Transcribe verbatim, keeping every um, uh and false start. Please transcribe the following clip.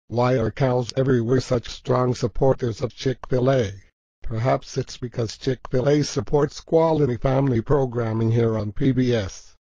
Why are cows everywhere such strong supporters of Chick-fil-A? Perhaps it's because Chick-fil-A supports quality family programming here on P B S.